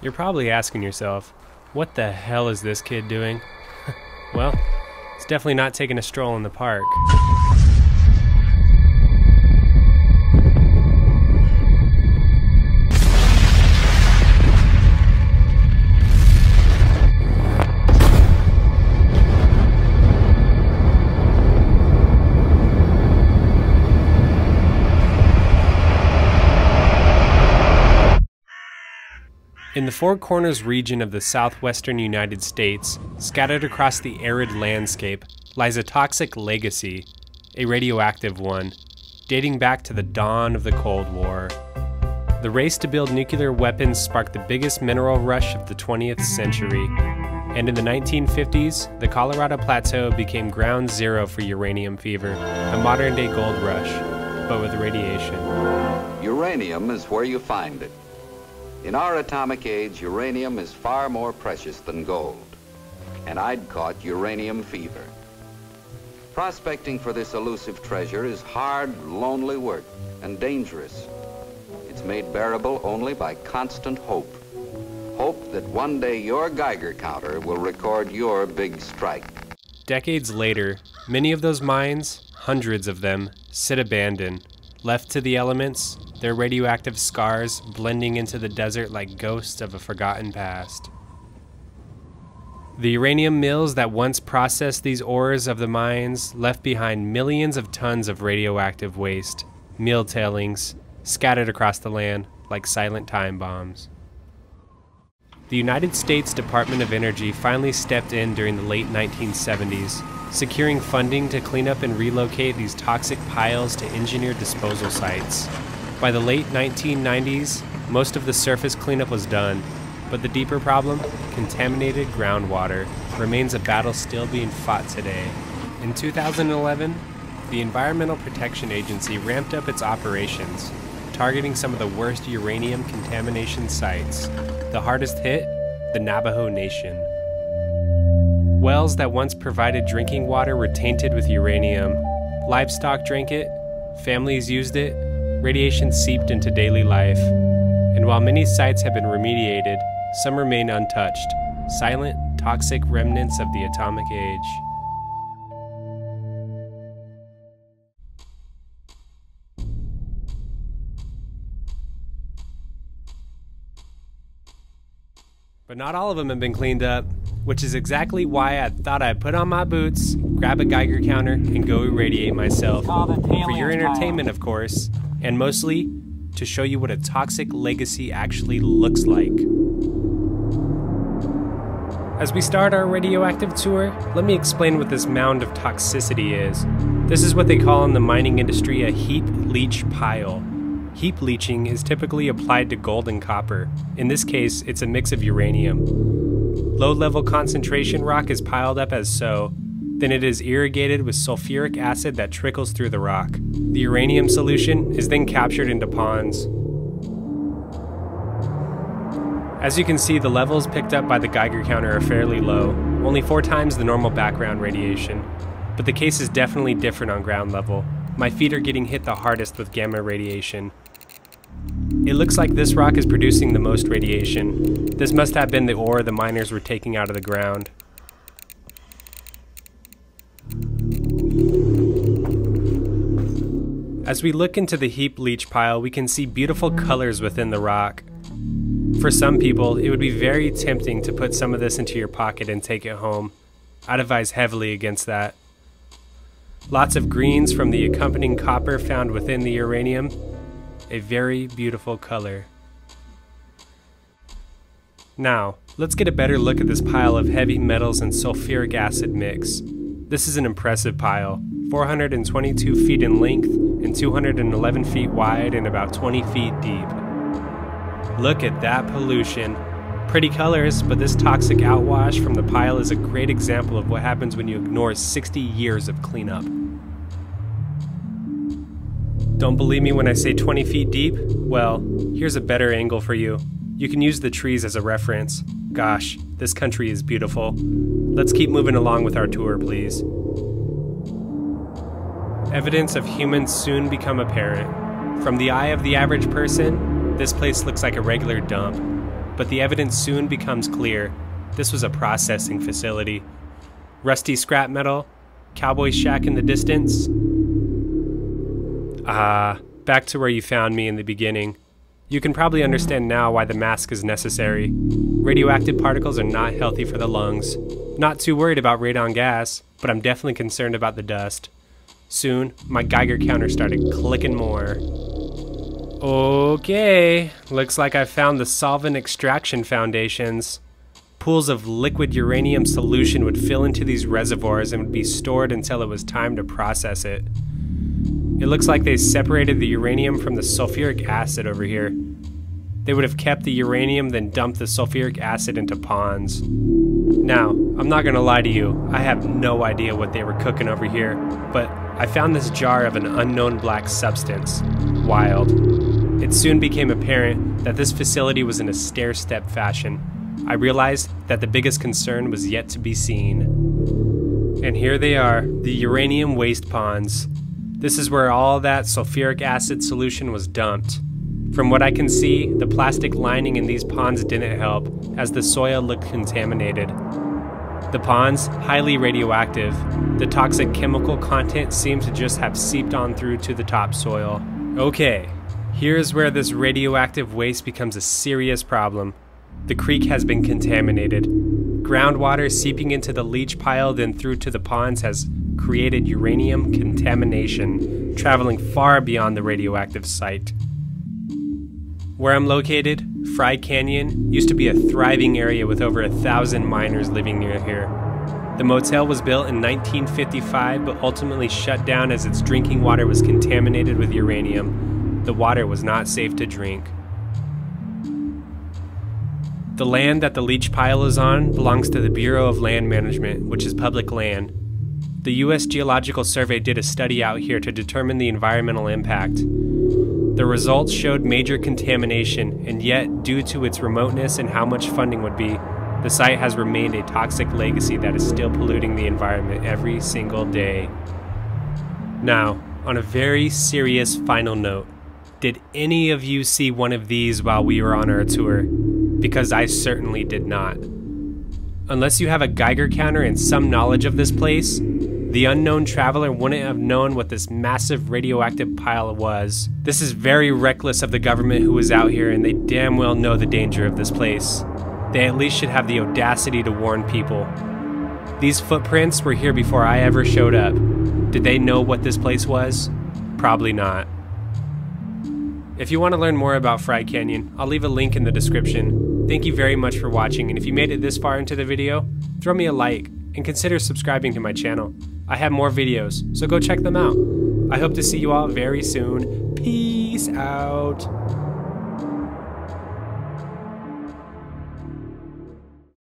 You're probably asking yourself, what the hell is this kid doing? Well, it's definitely not taking a stroll in the park. In the Four Corners region of the southwestern United States, scattered across the arid landscape, lies a toxic legacy, a radioactive one, dating back to the dawn of the Cold War. The race to build nuclear weapons sparked the biggest mineral rush of the 20th century, and in the 1950s, the Colorado Plateau became ground zero for uranium fever, a modern-day gold rush, but with radiation. Uranium is where you find it. In our atomic age, uranium is far more precious than gold, and I'd caught uranium fever. Prospecting for this elusive treasure is hard, lonely work and dangerous. It's made bearable only by constant hope. Hope that one day your Geiger counter will record your big strike. Decades later, many of those mines, hundreds of them, sit abandoned, left to the elements, their radioactive scars blending into the desert like ghosts of a forgotten past. The uranium mills that once processed these ores of the mines left behind millions of tons of radioactive waste, mill tailings, scattered across the land like silent time bombs. The United States Department of Energy finally stepped in during the late 1970s, securing funding to clean up and relocate these toxic piles to engineered disposal sites. By the late 1990s, most of the surface cleanup was done, but the deeper problem, contaminated groundwater, remains a battle still being fought today. In 2011, the Environmental Protection Agency ramped up its operations, targeting some of the worst uranium contamination sites. The hardest hit, the Navajo Nation. Wells that once provided drinking water were tainted with uranium. Livestock drank it, families used it, radiation seeped into daily life. And while many sites have been remediated, some remain untouched, silent, toxic remnants of the atomic age. But not all of them have been cleaned up, which is exactly why I thought I'd put on my boots, grab a Geiger counter, and go irradiate myself. For your entertainment, of course, and mostly to show you what a toxic legacy actually looks like. As we start our radioactive tour, let me explain what this mound of toxicity is. This is what they call in the mining industry a heap leach pile. Heap leaching is typically applied to gold and copper. In this case, it's a mix of uranium. Low-level concentration rock is piled up as so. Then it is irrigated with sulfuric acid that trickles through the rock. The uranium solution is then captured into ponds. As you can see, the levels picked up by the Geiger counter are fairly low, only 4 times the normal background radiation. But the case is definitely different on ground level. My feet are getting hit the hardest with gamma radiation. It looks like this rock is producing the most radiation. This must have been the ore the miners were taking out of the ground. As we look into the heap leach pile, we can see beautiful colors within the rock. For some people, it would be very tempting to put some of this into your pocket and take it home. I'd advise heavily against that. Lots of greens from the accompanying copper found within the uranium. A very beautiful color. Now, let's get a better look at this pile of heavy metals and sulfuric acid mix. This is an impressive pile, 422 feet in length and 211 feet wide and about 20 feet deep. Look at that pollution. Pretty colors, but this toxic outwash from the pile is a great example of what happens when you ignore 60 years of cleanup. Don't believe me when I say 20 feet deep? Well, here's a better angle for you. You can use the trees as a reference. Gosh, this country is beautiful. Let's keep moving along with our tour, please. Evidence of humans soon become apparent. From the eye of the average person, this place looks like a regular dump. but the evidence soon becomes clear. This was a processing facility. Rusty scrap metal, cowboy shack in the distance. Back to where you found me in the beginning. You can probably understand now why the mask is necessary. Radioactive particles are not healthy for the lungs. Not too worried about radon gas, but I'm definitely concerned about the dust. Soon, my Geiger counter started clicking more. Okay, looks like I found the solvent extraction foundations. Pools of liquid uranium solution would fill into these reservoirs and would be stored until it was time to process it. It looks like they separated the uranium from the sulfuric acid over here. They would have kept the uranium, then dumped the sulfuric acid into ponds. Now, I'm not gonna lie to you, I have no idea what they were cooking over here, but I found this jar of an unknown black substance. Wild. It soon became apparent that this facility was in a stair-step fashion. I realized that the biggest concern was yet to be seen. And here they are, the uranium waste ponds. This is where all that sulfuric acid solution was dumped. From what I can see, the plastic lining in these ponds didn't help, as the soil looked contaminated. The ponds, highly radioactive. The toxic chemical content seemed to just have seeped on through to the topsoil. Okay, here's where this radioactive waste becomes a serious problem. The creek has been contaminated. Groundwater seeping into the leach pile then through to the ponds has created uranium contamination, traveling far beyond the radioactive site. Where I'm located, Fry Canyon, used to be a thriving area with over 1,000 miners living near here. The motel was built in 1955 but ultimately shut down as its drinking water was contaminated with uranium. The water was not safe to drink. The land that the leach pile is on belongs to the Bureau of Land Management, which is public land. The U.S. Geological Survey did a study out here to determine the environmental impact. The results showed major contamination, and yet, due to its remoteness and how much funding would be, the site has remained a toxic legacy that is still polluting the environment every single day. Now, on a very serious final note, did any of you see one of these while we were on our tour? Because I certainly did not. Unless you have a Geiger counter and some knowledge of this place, the unknown traveler wouldn't have known what this massive radioactive pile was. This is very reckless of the government who is out here, and they damn well know the danger of this place. They at least should have the audacity to warn people. These footprints were here before I ever showed up. Did they know what this place was? Probably not. If you want to learn more about Fry Canyon, I'll leave a link in the description. Thank you very much for watching, and if you made it this far into the video, throw me a like and consider subscribing to my channel. I have more videos, so go check them out. I hope to see you all very soon. Peace out.